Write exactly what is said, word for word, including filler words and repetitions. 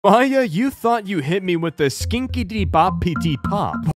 Maya, you thought you hit me with the skinkedy bobbity pop.